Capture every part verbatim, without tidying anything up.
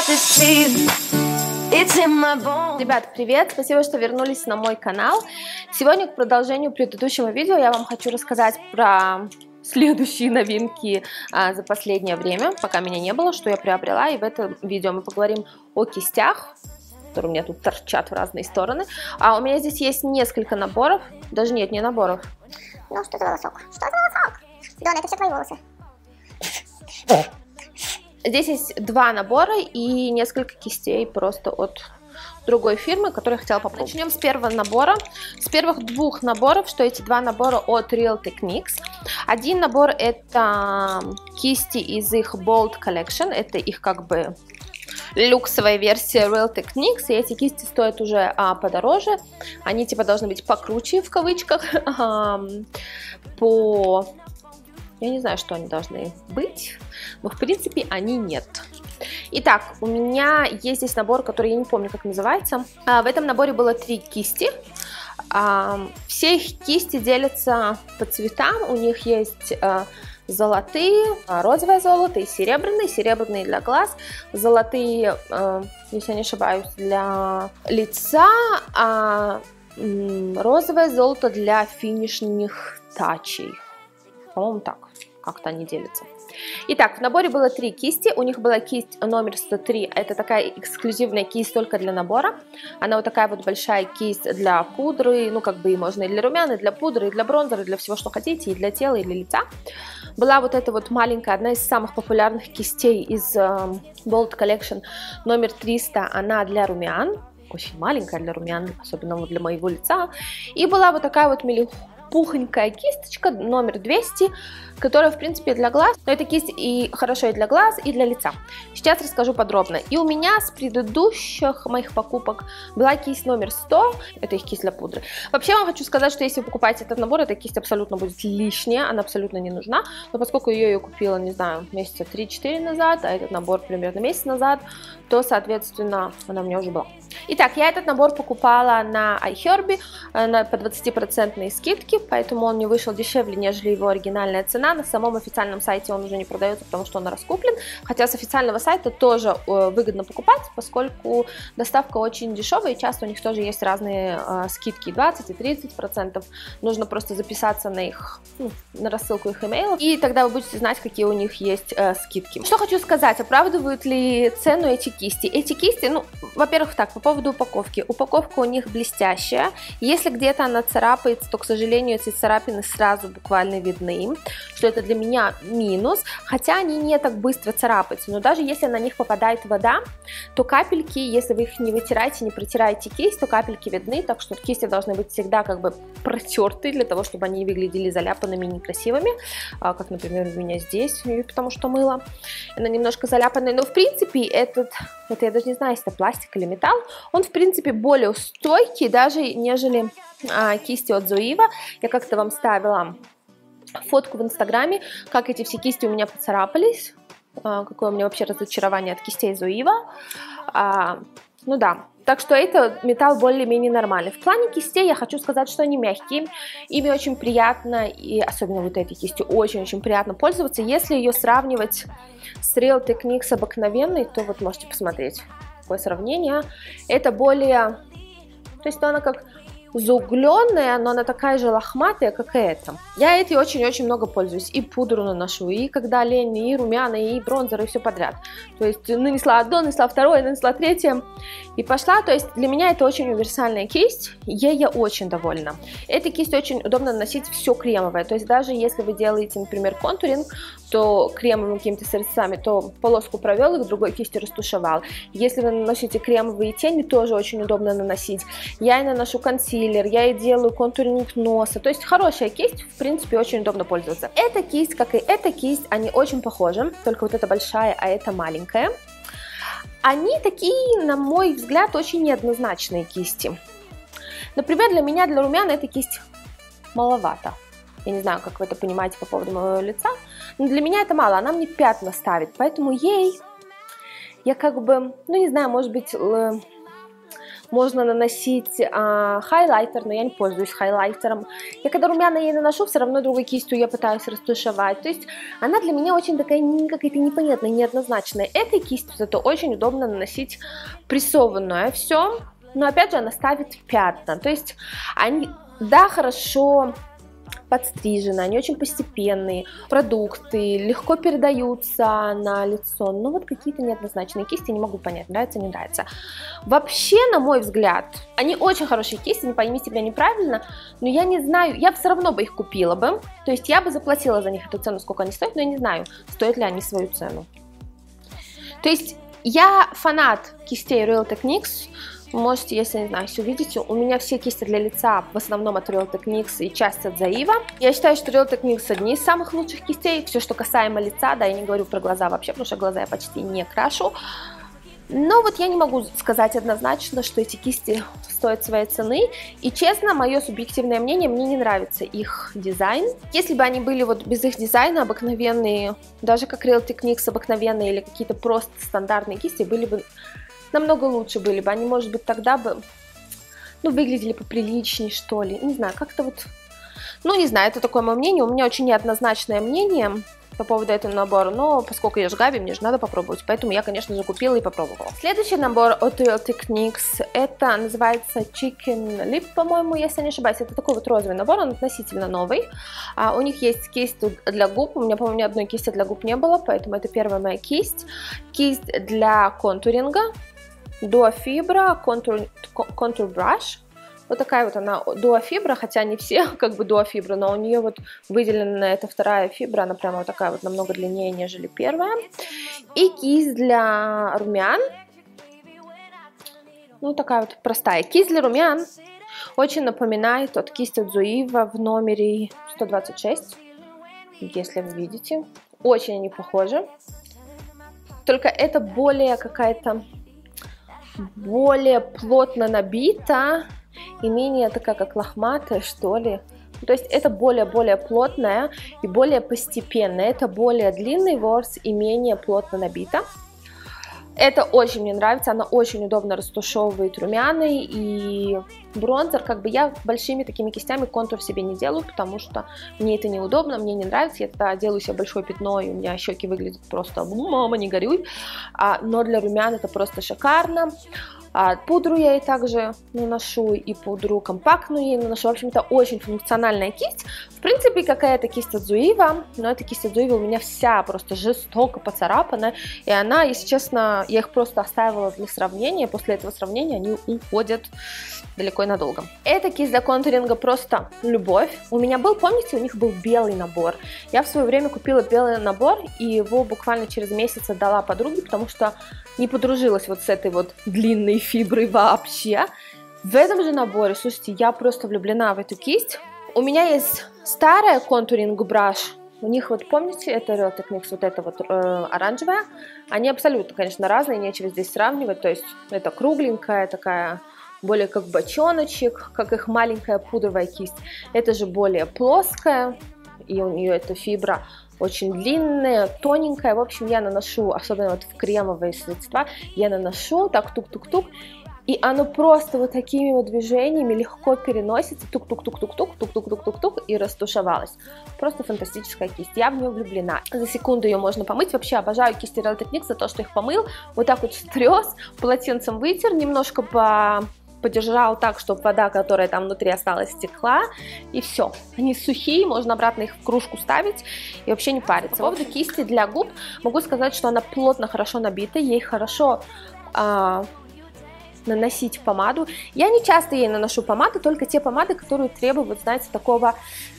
Ребят, привет! Спасибо, что вернулись на мой канал. Сегодня к продолжению предыдущего видео я вам хочу рассказать про следующие новинки а, за последнее время, пока меня не было, что я приобрела. И в этом видео мы поговорим о кистях, которые у меня тут торчат в разные стороны. А у меня здесь есть несколько наборов, даже нет, не наборов. Ну, что за волосок? Что за волосок? Дон, это все твои волосы. Здесь есть два набора и несколько кистей просто от другой фирмы, которые я хотела попробовать. Начнем с первого набора. С первых двух наборов, что эти два набора от Real Techniques. Один набор это кисти из их Bold Collection, это их как бы люксовая версия Real Techniques, и эти кисти стоят уже а, подороже, они типа должны быть покруче в кавычках, а, по... я не знаю, что они должны быть, но в принципе они нет. Итак, у меня есть здесь набор, который я не помню, как называется. А, в этом наборе было три кисти. А, все их кисти делятся по цветам, у них есть... А, золотые, розовое золото и серебряные, серебряные для глаз, золотые, э, если я не ошибаюсь, для лица, а м, розовое золото для финишных тачей. По-моему, так как-то они делятся. Итак, в наборе было три кисти, у них была кисть номер сто три, это такая эксклюзивная кисть только для набора, она вот такая вот большая кисть для пудры, ну как бы и можно и для румян, и для пудры, и для бронзера, и для всего, что хотите, и для тела, и для лица. Была вот эта вот маленькая, одна из самых популярных кистей из uh, Bold Collection, номер триста, она для румян, очень маленькая для румян, особенно вот для моего лица, и была вот такая вот милиху, пухонькая кисточка номер двести, которая в принципе для глаз, но эта кисть и хорошо и для глаз, и для лица. Сейчас расскажу подробно. И у меня с предыдущих моих покупок была кисть номер сто, это их кисть для пудры. Вообще вам хочу сказать, что если вы покупаете этот набор, эта кисть абсолютно будет лишняя, она абсолютно не нужна, но поскольку ее я купила, не знаю, месяца три-четыре назад, а этот набор примерно месяц назад, то, соответственно, она у меня уже была. Итак, я этот набор покупала на iHerb на, по двадцатипроцентной скидке, поэтому он мне вышел дешевле, нежели его оригинальная цена. На самом официальном сайте он уже не продается, потому что он раскуплен, хотя с официального сайта тоже э, выгодно покупать, поскольку доставка очень дешевая, и часто у них тоже есть разные э, скидки, двадцать и тридцать процентов. Нужно просто записаться на их, ну, на рассылку их имейлов, и тогда вы будете знать, какие у них есть э, скидки. Что хочу сказать, оправдывают ли цену эти кисти? Эти кисти, ну, во-первых, так, по поводу упаковки. Упаковка у них блестящая. Если где-то она царапается, то, к сожалению, эти царапины сразу буквально видны, что это для меня минус, хотя они не так быстро царапаются, но даже если на них попадает вода, то капельки, если вы их не вытираете, не протираете кисть, то капельки видны, так что кисти должны быть всегда как бы протерты, для того, чтобы они выглядели заляпанными и некрасивыми, как, например, у меня здесь, потому что мыло, она немножко заляпанная, но в принципе этот, это я даже не знаю, если это пластик или металл, он в принципе более стойкий даже, нежели а, кисти от Zoeva. Я как-то вам ставила фотку в инстаграме, как эти все кисти у меня поцарапались, а, какое у меня вообще разочарование от кистей Zoeva. А, ну да, так что это металл более-менее нормальный. В плане кистей я хочу сказать, что они мягкие, ими очень приятно, и особенно вот этой кистью очень-очень приятно пользоваться. Если ее сравнивать с Real Techniques обыкновенной, то вот можете посмотреть такое сравнение. Это более, то есть она как заугленная, но она такая же лохматая, как и эта. Я этой очень-очень много пользуюсь. И пудру наношу, и когда лень, и румяна, и бронзер, и все подряд. То есть нанесла одно, нанесла второе, нанесла третье, и пошла. То есть для меня это очень универсальная кисть, ей я очень довольна. Этой кистью очень удобно наносить все кремовое. То есть даже если вы делаете, например, контуринг, то кремовыми какими-то средствами, то полоску провел и другой кистью растушевал. Если вы наносите кремовые тени, тоже очень удобно наносить. Я и наношу консилер, я и делаю контуринг носа. То есть хорошая кисть, в принципе, очень удобно пользоваться. Эта кисть, как и эта кисть, они очень похожи, только вот эта большая, а эта маленькая. Они такие, на мой взгляд, очень неоднозначные кисти. Например, для меня, для румян, эта кисть маловато. Я не знаю, как вы это понимаете по поводу моего лица, но для меня это мало, она мне пятна ставит, поэтому ей я как бы, ну не знаю, может быть, можно наносить а, хайлайтер, но я не пользуюсь хайлайтером. Я когда румяна ей наношу, все равно другой кистью я пытаюсь растушевать. То есть она для меня очень такая какая-то непонятная, неоднозначная. Этой кистью зато очень удобно наносить прессованное все. Но опять же она ставит пятна. То есть они, да, хорошо подстрижены, они очень постепенные, продукты легко передаются на лицо, но вот какие-то неоднозначные кисти, не могу понять, нравится, не нравится. Вообще, на мой взгляд, они очень хорошие кисти, не пойми себя неправильно, но я не знаю, я все равно бы их купила бы, то есть я бы заплатила за них эту цену, сколько они стоят, но я не знаю, стоят ли они свою цену. То есть я фанат кистей Real Techniques. Можете, если, не знаю, если увидите, у меня все кисти для лица в основном от Real Techniques и часть от Zoeva. Я считаю, что Real Techniques одни из самых лучших кистей. Все, что касаемо лица, да, я не говорю про глаза вообще, потому что глаза я почти не крашу. Но вот я не могу сказать однозначно, что эти кисти стоят своей цены. И честно, мое субъективное мнение, мне не нравится их дизайн. Если бы они были вот без их дизайна, обыкновенные, даже как Real Techniques обыкновенные или какие-то просто стандартные кисти, были бы намного лучше были бы. Они, может быть, тогда бы, ну, выглядели поприличнее, что ли. Не знаю, как-то вот, ну, не знаю, это такое мое мнение. У меня очень неоднозначное мнение по поводу этого набора, но поскольку я же Габи, мне же надо попробовать, поэтому я, конечно же, купила и попробовала. Следующий набор от Real Techniques, это называется Chicken Lip, по-моему, если не ошибаюсь. Это такой вот розовый набор, он относительно новый. А, у них есть кисть для губ, у меня, по-моему, ни одной кисти для губ не было, поэтому это первая моя кисть. Кисть для контуринга. Duo Fibra Contour, Contour Brush. Вот такая вот она Duo Fibra, хотя не все как бы Duo Fibra, но у нее вот выделена эта вторая фибра, она прямо вот такая вот намного длиннее, нежели первая. И кисть для румян. Ну, такая вот простая. Кисть для румян очень напоминает от кисти от Zoeva в номере сто двадцать шесть, если вы видите. Очень они похожи. Только это более какая-то более плотно набита и менее такая, как лохматая, что ли. То есть это более-более плотная и более постепенная. Это более длинный ворс и менее плотно набита. Это очень мне нравится, она очень удобно растушевывает румяна и бронзер. Как бы я большими такими кистями контур себе не делаю, потому что мне это неудобно, мне не нравится. Я тогда делаю себе большое пятно, и у меня щеки выглядят просто «мама, не горюй». А, но для румян это просто шикарно. А, пудру я ей также наношу, и пудру компактную ей наношу. В общем, это очень функциональная кисть. В принципе, какая-то кисть от Zoeva, но эта кисть от Zoeva у меня вся просто жестоко поцарапана. И она, если честно, я их просто оставила для сравнения. После этого сравнения они уходят далеко и надолго. Эта кисть для контуринга просто любовь. У меня был, помните, у них был белый набор. Я в свое время купила белый набор, и его буквально через месяц отдала подруге, потому что не подружилась вот с этой вот длинной фиброй вообще. В этом же наборе, слушайте, я просто влюблена в эту кисть. У меня есть старая контуринг браш. У них вот, помните, это Real Techniques, вот эта вот э, оранжевая. Они абсолютно, конечно, разные, нечего здесь сравнивать. То есть это кругленькая такая, более как бочоночек, как их маленькая пудровая кисть. Это же более плоская, и у нее эта фибра очень длинная, тоненькая. В общем, я наношу, особенно вот в кремовые средства, я наношу так тук-тук-тук, и оно просто вот такими вот движениями легко переносится, тук-тук-тук-тук-тук, тук-тук-тук-тук-тук, и растушевалась. Просто фантастическая кисть, я в нее влюблена. За секунду ее можно помыть, вообще обожаю кисти Real Techniques за то, что их помыл, вот так вот стрес, полотенцем вытер, немножко по... подержал так, чтобы вода, которая там внутри осталась, стекла, и все. Они сухие, можно обратно их в кружку ставить и вообще не париться. По поводу кисти для губ могу сказать, что она плотно, хорошо набита, ей хорошо а, наносить помаду. Я не часто ей наношу помады, только те помады, которые требуют, знаете, такого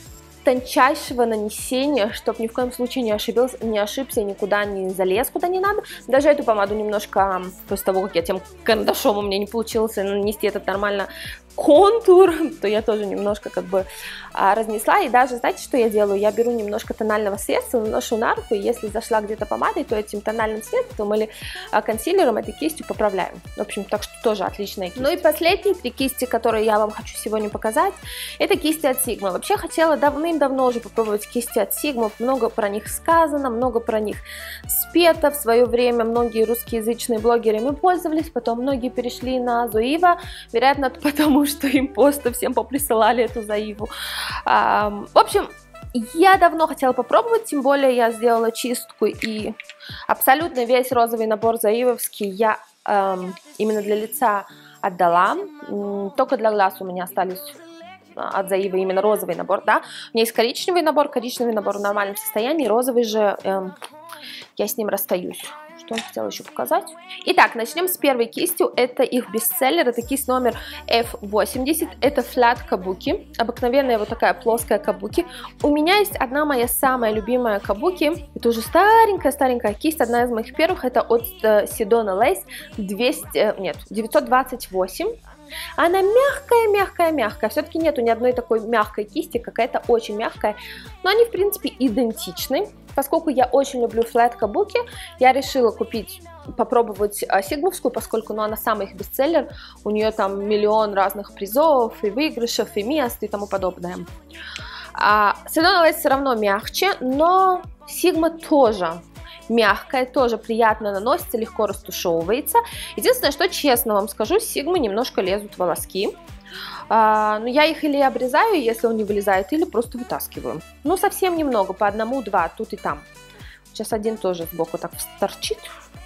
тончайшего нанесения, чтобы ни в коем случае не ошибился, не ошибся, никуда не залез, куда не надо. Даже эту помаду немножко, после того, как я тем карандашом у меня не получилось нанести этот нормально, контур, то я тоже немножко как бы а, разнесла. И даже, знаете, что я делаю? Я беру немножко тонального средства, наношу на руку, и если зашла где-то помадой, то этим тональным средством или а, консилером этой кистью поправляем. В общем, так что тоже отличная кисть. Ну и последние три кисти, которые я вам хочу сегодня показать, это кисти от Sigma. Вообще хотела давным-давно уже попробовать кисти от Sigma, много про них сказано, много про них спето в свое время, многие русскоязычные блогеры ими пользовались, потом многие перешли на Zoeva, вероятно, потому что им просто всем поприсылали эту Zoeva. В общем, я давно хотела попробовать, тем более я сделала чистку, и абсолютно весь розовый набор Zoeva-вский я эм, именно для лица отдала. Только для глаз у меня остались от Zoeva именно розовый набор, да. У меня есть коричневый набор, коричневый набор в нормальном состоянии, розовый же эм, я с ним расстаюсь. Что я хотела еще показать? Итак, начнем с первой кистью. Это их бестселлер. Это кисть номер эф восемьдесят. Это Flat Kabuki. Обыкновенная вот такая плоская кабуки. У меня есть одна моя самая любимая кабуки. Это уже старенькая-старенькая кисть. Одна из моих первых. Это от Sedona Lace двести, нет, девятьсот двадцать восемь. Она мягкая-мягкая-мягкая. Все-таки нету ни одной такой мягкой кисти. Какая-то очень мягкая. Но они, в принципе, идентичны. Поскольку я очень люблю Flat Kabuki, я решила купить, попробовать сигмовскую, поскольку ну, она самый их бестселлер. У нее там миллион разных призов, и выигрышев, и мест, и тому подобное. А Sedona Lace все равно мягче, но Sigma тоже мягкая, тоже приятно наносится, легко растушевывается. Единственное, что честно вам скажу, с Sigma немножко лезут волоски. А, но я их или обрезаю, если он не вылезает, или просто вытаскиваю. Ну, совсем немного, по одному-два, тут и там. Сейчас один тоже сбоку так торчит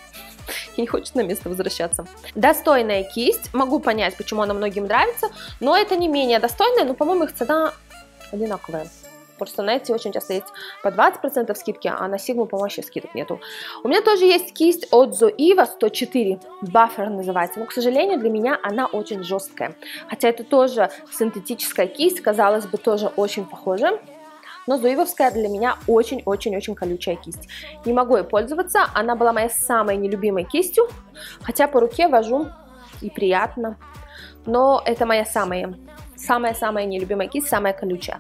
и не хочет на место возвращаться. Достойная кисть, могу понять, почему она многим нравится, но это не менее достойная, но, по-моему, их цена одинаковая. Просто на эти очень часто есть по двадцать процентов скидки, а на Sigma, по-моему, вообще скидок нету. У меня тоже есть кисть от Zoeva сто четыре, Buffer называется, но, к сожалению, для меня она очень жесткая. Хотя это тоже синтетическая кисть, казалось бы, тоже очень похожа. Но Zoeva-вская для меня очень-очень-очень колючая кисть. Не могу ей пользоваться, она была моей самой нелюбимой кистью, хотя по руке вожу и приятно. Но это моя самая, самая-самая нелюбимая кисть, самая колючая.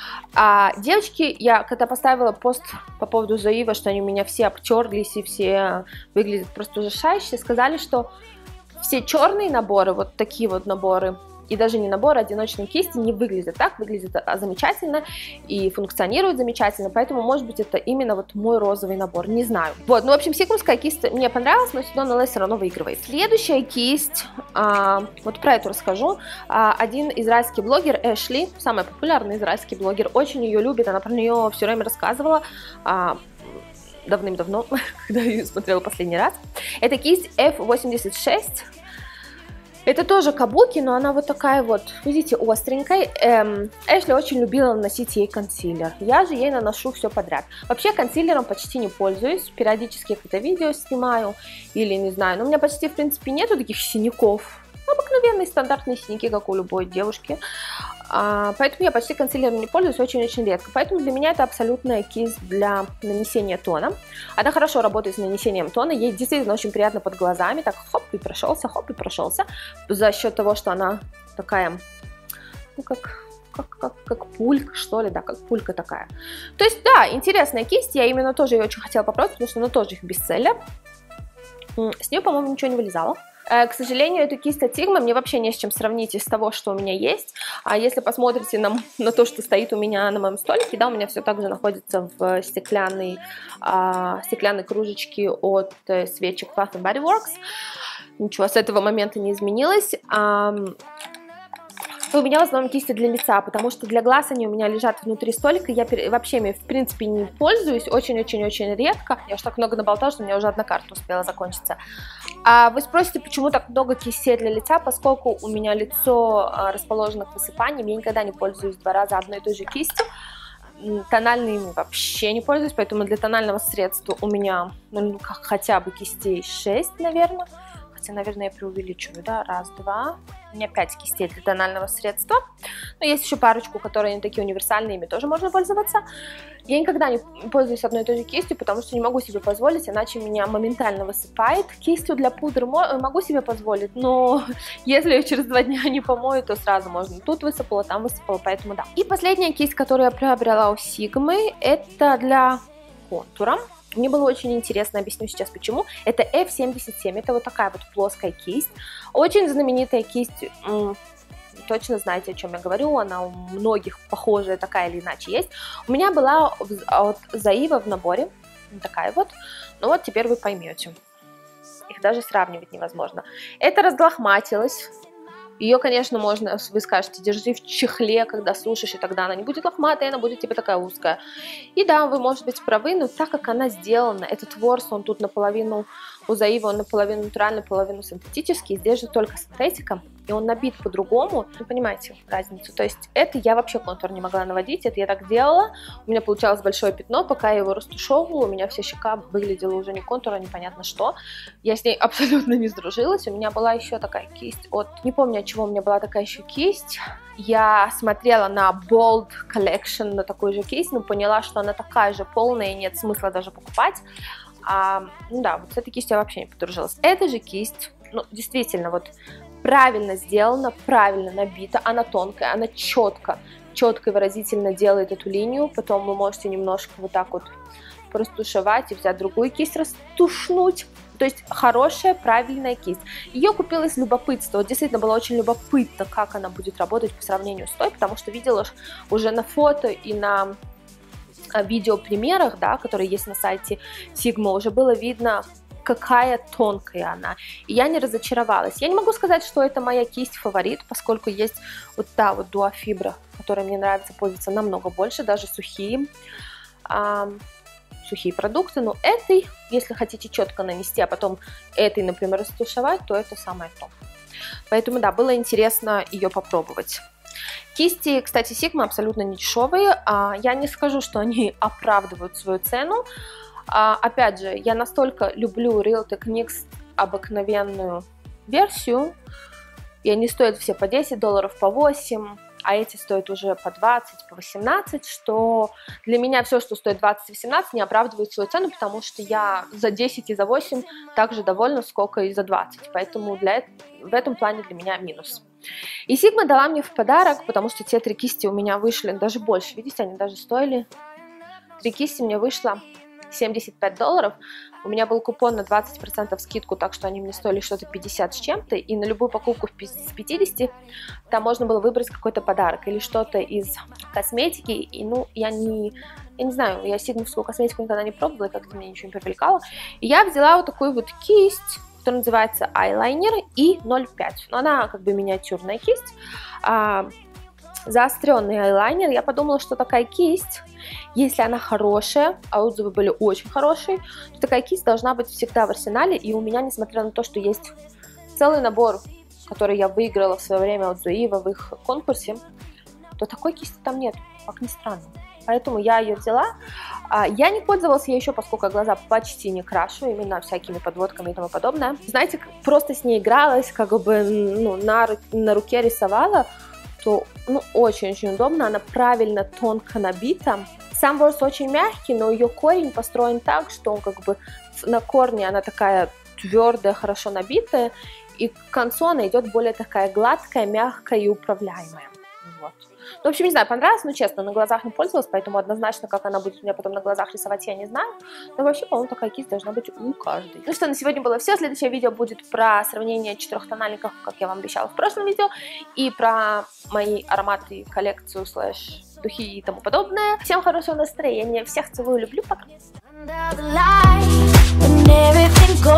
А девочки, я когда поставила пост по поводу Zoeva, что они у меня все обтерлись и все выглядят просто ужасающе, сказали, что все черные наборы, вот такие вот наборы, и даже не наборы, одиночные кисти не выглядят так, выглядят замечательно и функционируют замечательно, поэтому, может быть, это именно вот мой розовый набор, не знаю. Вот, ну, в общем, сигмовская кисть мне понравилась, но Sedona Lace все равно выигрывает. Следующая кисть, а, вот про эту расскажу. А, один израильский блогер, Эшли, самый популярный израильский блогер, очень ее любит, она про нее все время рассказывала, а, давным-давно, когда я ее смотрела последний раз. Это кисть эф восемьдесят шесть. Это тоже кабуки, но она вот такая вот, видите, остренькая. Эм, Эшли очень любила наносить ей консилер. Я же ей наношу все подряд. Вообще консилером почти не пользуюсь. Периодически какое-то видео снимаю или не знаю. Но у меня почти, в принципе, нету таких синяков. Обыкновенные стандартные синяки, как у любой девушки. А, поэтому я почти консилером не пользуюсь, очень-очень редко. Поэтому для меня это абсолютная кисть для нанесения тона. Она хорошо работает с нанесением тона. Ей действительно очень приятно под глазами. Так хоп и прошелся, хоп и прошелся. За счет того, что она такая, ну как... Как, как, как пулька, что ли, да, как пулька такая. То есть, да, интересная кисть. Я именно тоже ее очень хотела попробовать, потому что она тоже их бестселлер. С нее, по-моему, ничего не вылезало. К сожалению, эту кисть от Sigma мне вообще не с чем сравнить из того, что у меня есть. А если посмотрите на, на то, что стоит у меня на моем столике, да, у меня все так же находится в стеклянной, а, стеклянной кружечке от э, свечек Bath and Body Works. Ничего с этого момента не изменилось. А, у меня в основном кисти для лица, потому что для глаз они у меня лежат внутри столика. Я вообще ими, в принципе, не пользуюсь. Очень-очень-очень редко. Я уж так много наболтала, что у меня уже одна карта успела закончиться. А вы спросите, почему так много кистей для лица? Поскольку у меня лицо расположено к высыпаниям, я никогда не пользуюсь два раза одной и той же кистью. Тональными вообще не пользуюсь, поэтому для тонального средства у меня ну, хотя бы кистей шесть, наверное. хотя, наверное, я преувеличиваю, да, раз, два. У меня пять кистей для тонального средства. Но есть еще парочку, которые не такие универсальные, ими тоже можно пользоваться. Я никогда не пользуюсь одной и той же кистью, потому что не могу себе позволить, иначе меня моментально высыпает. Кистью для пудры могу себе позволить, но если я через два дня не помою, то сразу можно. Тут высыпала, там высыпала, поэтому да. И последняя кисть, которую я приобрела у Сигмы, это для контура. Мне было очень интересно, объясню сейчас почему. Это эф семьдесят семь, это вот такая вот плоская кисть. Очень знаменитая кисть, точно знаете, о чем я говорю, она у многих похожая такая или иначе есть. У меня была от Zoeva в наборе, такая вот, ну вот теперь вы поймете. Их даже сравнивать невозможно. Это разлохматилось. Ее, конечно, можно, вы скажете, держи в чехле, когда сушишь, и тогда она не будет лохматая, она будет типа такая узкая. И да, вы, может быть, правы, но так как она сделана, этот ворс, он тут наполовину у Zoeva, он наполовину натуральный, наполовину синтетический, здесь же только синтетика, и он набит по-другому, вы понимаете разницу. То есть это я вообще контур не могла наводить, это я так делала, у меня получалось большое пятно, пока я его растушевывала, у меня вся щека выглядела уже не контур, а непонятно что. Я с ней абсолютно не сдружилась, у меня была еще такая кисть от, не помню, от чего у меня была такая еще кисть. Я смотрела на Bold Collection, на такую же кисть, но поняла, что она такая же полная, и нет смысла даже покупать. А, ну да, вот с этой кистью я вообще не подружилась. Эта же кисть, ну, действительно, вот правильно сделана, правильно набита, она тонкая, она четко, четко и выразительно делает эту линию. Потом вы можете немножко вот так вот растушевать и взять другую кисть, растушнуть. То есть хорошая, правильная кисть. Ее купила из любопытства. Вот действительно было очень любопытно, как она будет работать по сравнению с той, потому что видела уже на фото и на видеопримерах, да, которые есть на сайте Sigma, уже было видно, какая тонкая она. И я не разочаровалась. Я не могу сказать, что это моя кисть фаворит, поскольку есть вот та вот дуофибра, которой мне нравится пользоваться намного больше, даже сухие. сухие продукты, но этой, если хотите четко нанести, а потом этой, например, растушевать, то это самое то. Поэтому, да, было интересно ее попробовать. Кисти, кстати, Sigma абсолютно не дешевые. Я не скажу, что они оправдывают свою цену. Опять же, я настолько люблю Real Techniques обыкновенную версию, и они стоят все по десять долларов, по восемь, а эти стоят уже по двадцать, по восемнадцать, что для меня все, что стоит двадцать и восемнадцать, не оправдывает свою цену, потому что я за десять и за восемь также довольна, сколько и за двадцать, поэтому для, в этом плане для меня минус. И Sigma дала мне в подарок, потому что те три кисти у меня вышли даже больше, видите, они даже стоили, три кисти мне вышло семьдесят пять долларов, у меня был купон на двадцать процентов скидку, так что они мне стоили что-то пятьдесят с чем-то, и на любую покупку с пятидесяти там можно было выбрать какой-то подарок или что-то из косметики, и ну, я не, я не знаю, я сигмовскую косметику никогда не пробовала, как-то меня ничего не привлекало, и я взяла вот такую вот кисть, которая называется Eyeliner и ноль пять, но она как бы миниатюрная кисть, а, заостренный айлайнер. Я подумала, что такая кисть, если она хорошая, а отзывы были очень хорошие, то такая кисть должна быть всегда в арсенале. И у меня, несмотря на то, что есть целый набор, который я выиграла в свое время от Zoeva в их конкурсе, то такой кисти там нет, как ни странно. Поэтому я ее взяла. Я не пользовалась ей еще, поскольку я глаза почти не крашу, именно всякими подводками и тому подобное. Знаете, просто с ней игралась, как бы ну, на, на руке рисовала, то ну, очень-очень удобно, она правильно тонко набита. Сам ворс очень мягкий, но ее корень построен так, что он как бы на корне она такая твердая, хорошо набитая, и к концу она идет более такая гладкая, мягкая и управляемая. Вот. Ну, в общем, не знаю, понравилось, но честно, на глазах не пользовалась, поэтому однозначно, как она будет у меня потом на глазах рисовать, я не знаю. Но вообще, по-моему, такая кисть должна быть у каждой. Ну что, на сегодня было все. Следующее видео будет про сравнение четырехтональников, как я вам обещала в прошлом видео, и про мои ароматы, коллекцию, слэш, духи и тому подобное. Всем хорошего настроения, всех целую, люблю, пока!